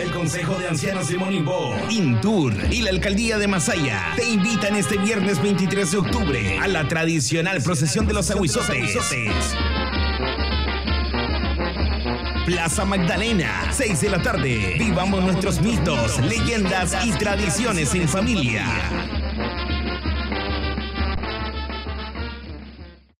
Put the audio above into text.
El Consejo de Ancianos de Monimbo, Intur y la Alcaldía de Masaya te invitan este viernes 23 de octubre a la tradicional procesión de los Aguizotes. Plaza Magdalena, 6 de la tarde. Vivamos nuestros mitos, leyendas y tradiciones en familia.